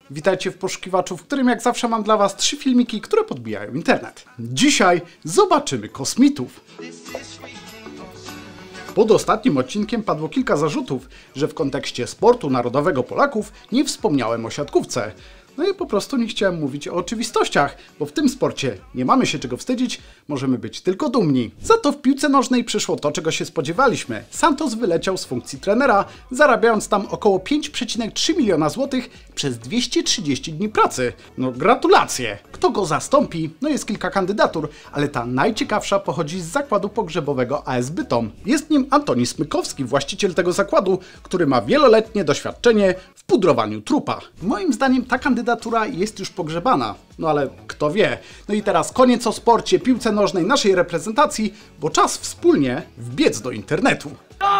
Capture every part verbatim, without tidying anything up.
Witajcie w poszukiwaczu, w którym jak zawsze mam dla was trzy filmiki, które podbijają internet. Dzisiaj zobaczymy kosmitów. Pod ostatnim odcinkiem padło kilka zarzutów, że w kontekście sportu narodowego Polaków nie wspomniałem o siatkówce. No i po prostu nie chciałem mówić o oczywistościach, bo w tym sporcie nie mamy się czego wstydzić, możemy być tylko dumni. Za to w piłce nożnej przyszło to, czego się spodziewaliśmy. Santos wyleciał z funkcji trenera, zarabiając tam około pięć przecinek trzy miliona złotych przez dwieście trzydzieści dni pracy. No gratulacje! Kto go zastąpi? No jest kilka kandydatur, ale ta najciekawsza pochodzi z zakładu pogrzebowego A S Bytom. Jest nim Antoni Smykowski, właściciel tego zakładu, który ma wieloletnie doświadczenie w pudrowaniu trupa. Moim zdaniem ta kandydatura jest już pogrzebana. No ale kto wie. No i teraz koniec o sporcie, piłce nożnej, naszej reprezentacji, bo czas wspólnie wbiec do internetu.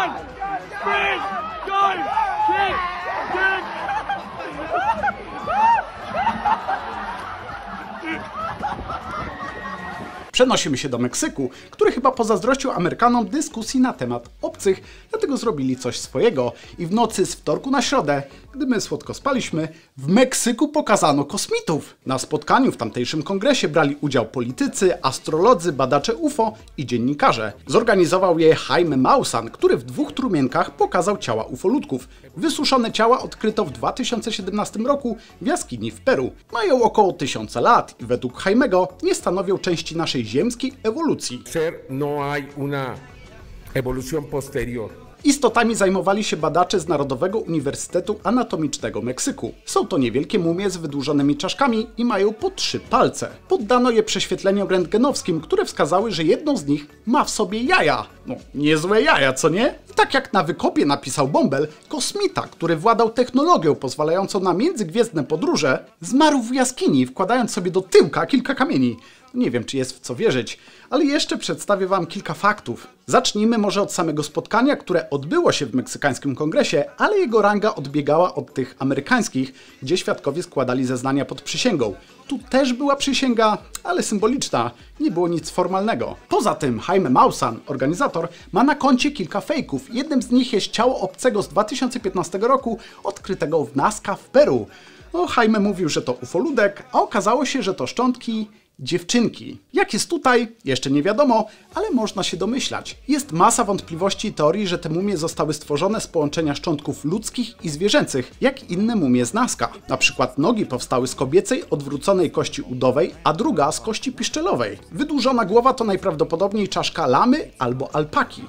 Przenosimy się do Meksyku, który chyba pozazdrościł Amerykanom dyskusji na temat obcych, dlatego zrobili coś swojego. I w nocy z wtorku na środę, gdy my słodko spaliśmy, w Meksyku pokazano kosmitów. Na spotkaniu w tamtejszym kongresie brali udział politycy, astrolodzy, badacze U F O i dziennikarze. Zorganizował je Jaime Maussan, który w dwóch trumienkach pokazał ciała ufolutków. Wysuszone ciała odkryto w dwa tysiące siedemnastym roku w jaskini w Peru. Mają około tysiąca lat i według Jaimego nie stanowią części naszej ziemskiej ewolucji. Ser no hay una evolución posterior. Istotami zajmowali się badacze z Narodowego Uniwersytetu Anatomicznego Meksyku. Są to niewielkie mumie z wydłużonymi czaszkami i mają po trzy palce. Poddano je prześwietleniom rentgenowskim, które wskazały, że jedno z nich ma w sobie jaja. No, niezłe jaja, co nie? I tak jak na wykopie napisał Bąbel, kosmita, który władał technologią pozwalającą na międzygwiezdne podróże, zmarł w jaskini, wkładając sobie do tyłka kilka kamieni. Nie wiem, czy jest w co wierzyć, ale jeszcze przedstawię wam kilka faktów. Zacznijmy może od samego spotkania, które odbyło się w meksykańskim kongresie, ale jego ranga odbiegała od tych amerykańskich, gdzie świadkowie składali zeznania pod przysięgą. Tu też była przysięga, ale symboliczna, nie było nic formalnego. Poza tym Jaime Maussan, organizator, ma na koncie kilka fejków. Jednym z nich jest ciało obcego z dwa tysiące piętnastego roku, odkrytego w Nazca w Peru. No, Jaime mówił, że to ufoludek, a okazało się, że to szczątki dziewczynki. Jak jest tutaj? Jeszcze nie wiadomo, ale można się domyślać. Jest masa wątpliwości i teorii, że te mumie zostały stworzone z połączenia szczątków ludzkich i zwierzęcych, jak inne mumie z Nazca. Na przykład nogi powstały z kobiecej, odwróconej kości udowej, a druga z kości piszczelowej. Wydłużona głowa to najprawdopodobniej czaszka lamy albo alpaki.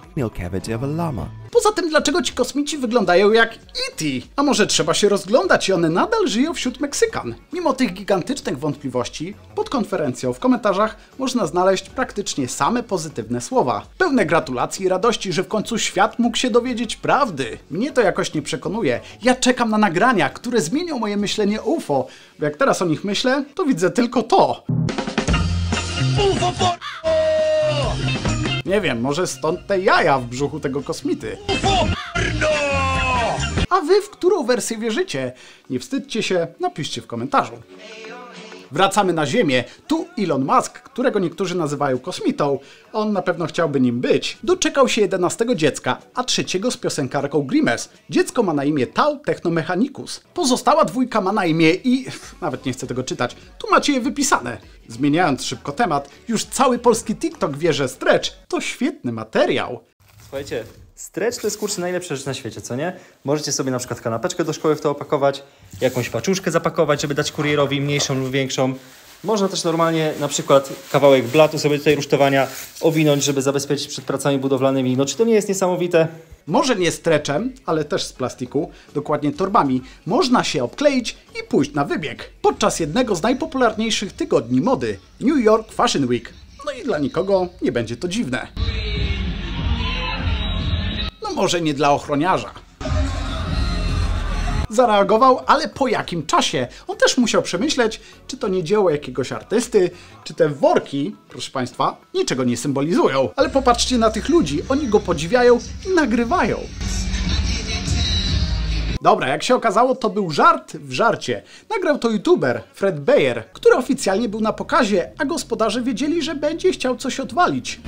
Poza tym, dlaczego ci kosmici wyglądają jak E T? A może trzeba się rozglądać i one nadal żyją wśród Meksykan? Mimo tych gigantycznych wątpliwości, pod konferencją w komentarzach można znaleźć praktycznie same pozytywne słowa. Pełne gratulacji i radości, że w końcu świat mógł się dowiedzieć prawdy. Mnie to jakoś nie przekonuje. Ja czekam na nagrania, które zmienią moje myślenie o U F O. Bo jak teraz o nich myślę, to widzę tylko to. U F O! Nie wiem, może stąd te jaja w brzuchu tego kosmity. A wy w którą wersję wierzycie? Nie wstydźcie się, napiszcie w komentarzu. Wracamy na Ziemię. Tu Elon Musk, którego niektórzy nazywają kosmitą, on na pewno chciałby nim być. Doczekał się jedenastego dziecka, a trzeciego z piosenkarką Grimes. Dziecko ma na imię Tau Technomechanicus. Pozostała dwójka ma na imię i... nawet nie chcę tego czytać. Tu macie je wypisane. Zmieniając szybko temat, już cały polski TikTok wie, że Stretch to świetny materiał. Słuchajcie, Stretch to jest kurczę najlepsza rzecz na świecie, co nie? Możecie sobie na przykład kanapeczkę do szkoły w to opakować, jakąś paczuszkę zapakować, żeby dać kurierowi mniejszą lub większą. Można też normalnie na przykład kawałek blatu sobie tutaj rusztowania owinąć, żeby zabezpieczyć przed pracami budowlanymi. No czy to nie jest niesamowite? Może nie stretchem, ale też z plastiku, dokładnie torbami, można się obkleić i pójść na wybieg. Podczas jednego z najpopularniejszych tygodni mody, New York Fashion Week. No i dla nikogo nie będzie to dziwne. No może nie dla ochroniarza. Zareagował, ale po jakim czasie? On też musiał przemyśleć, czy to nie dzieło jakiegoś artysty, czy te worki, proszę państwa, niczego nie symbolizują. Ale popatrzcie na tych ludzi, oni go podziwiają i nagrywają. Dobra, jak się okazało, to był żart w żarcie. Nagrał to youtuber Fred Beyer, który oficjalnie był na pokazie, a gospodarze wiedzieli, że będzie chciał coś odwalić.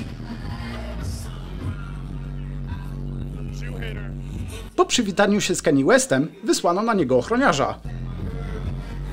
Po przywitaniu się z Kanye Westem wysłano na niego ochroniarza.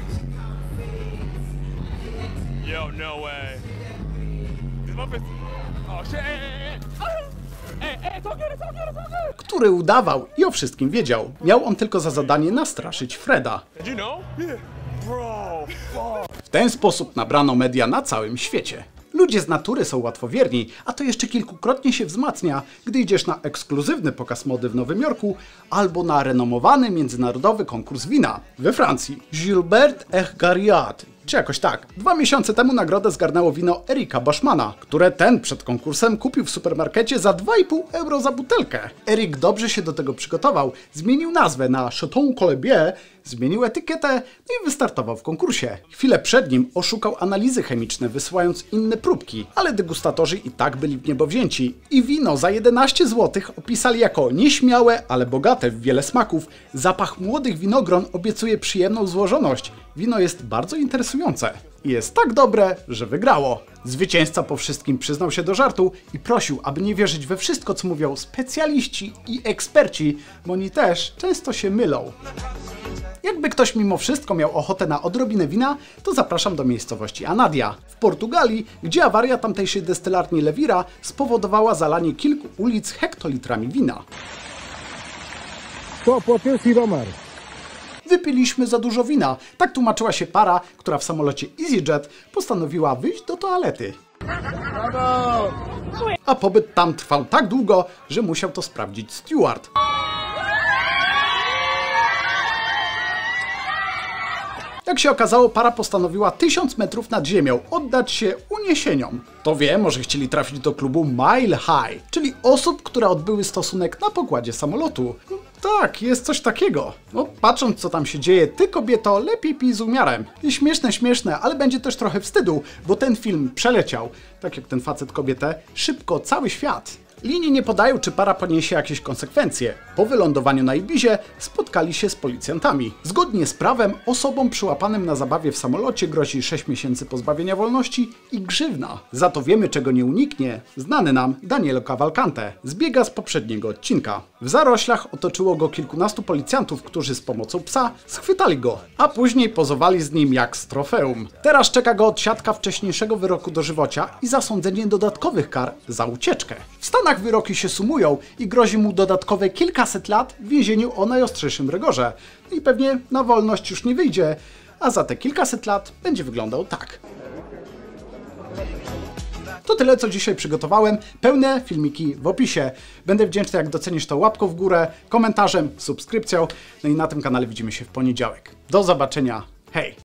Yo, no way. This muffin. Oh shit! Hey, hey, hey, hey, it's all good, it's all good, it's all good. Który udawał i o wszystkim wiedział. Miał on tylko za zadanie nastraszyć Freda. Did you know? Yeah. Bro, fuck. W ten sposób nabrano media na całym świecie. Ludzie z natury są łatwowierni, a to jeszcze kilkukrotnie się wzmacnia, gdy idziesz na ekskluzywny pokaz mody w Nowym Jorku albo na renomowany międzynarodowy konkurs wina we Francji. Gilbert Echgariat, czy jakoś tak. Dwa miesiące temu nagrodę zgarnęło wino Erika Bachmana, które ten przed konkursem kupił w supermarkecie za dwa i pół euro za butelkę. Erik dobrze się do tego przygotował, zmienił nazwę na Chateau Colombier, zmienił etykietę no i wystartował w konkursie. Chwilę przed nim oszukał analizy chemiczne, wysyłając inne próbki, ale degustatorzy i tak byli w niebo wzięci. I wino za jedenaście złotych opisali jako nieśmiałe, ale bogate w wiele smaków. Zapach młodych winogron obiecuje przyjemną złożoność. Wino jest bardzo interesujące. I jest tak dobre, że wygrało. Zwycięzca po wszystkim przyznał się do żartu i prosił, aby nie wierzyć we wszystko, co mówią specjaliści i eksperci, bo oni też często się mylą. Jakby ktoś mimo wszystko miał ochotę na odrobinę wina, to zapraszam do miejscowości Anadia w Portugalii, gdzie awaria tamtejszej destylarni Levira spowodowała zalanie kilku ulic hektolitrami wina. To popiół Siromar. Wypiliśmy za dużo wina. Tak tłumaczyła się para, która w samolocie EasyJet postanowiła wyjść do toalety. A pobyt tam trwał tak długo, że musiał to sprawdzić steward. Jak się okazało, para postanowiła tysiąc metrów nad ziemią oddać się uniesieniom. To wie, może chcieli trafić do klubu Mile High, czyli osób, które odbyły stosunek na pokładzie samolotu. No, tak, jest coś takiego. No, patrząc co tam się dzieje, ty kobieto, lepiej pij z umiarem. I śmieszne, śmieszne, ale będzie też trochę wstydu, bo ten film przeleciał, tak jak ten facet kobietę, szybko cały świat. Linie nie podają, czy para poniesie jakieś konsekwencje. Po wylądowaniu na Ibizie spotkali się z policjantami. Zgodnie z prawem osobom przyłapanym na zabawie w samolocie grozi sześć miesięcy pozbawienia wolności i grzywna. Za to wiemy, czego nie uniknie znany nam Danielo Cavalcante. Zbiega z poprzedniego odcinka. W zaroślach otoczyło go kilkunastu policjantów, którzy z pomocą psa schwytali go, a później pozowali z nim jak z trofeum. Teraz czeka go odsiadka wcześniejszego wyroku dożywocia i zasądzenie dodatkowych kar za ucieczkę. W Stanach wyroki się sumują i grozi mu dodatkowe kilkaset lat w więzieniu o najostrzejszym rygorze. I pewnie na wolność już nie wyjdzie, a za te kilkaset lat będzie wyglądał tak. To tyle, co dzisiaj przygotowałem. Pełne filmiki w opisie. Będę wdzięczny, jak docenisz to łapką w górę, komentarzem, subskrypcją. No i na tym kanale widzimy się w poniedziałek. Do zobaczenia. Hej!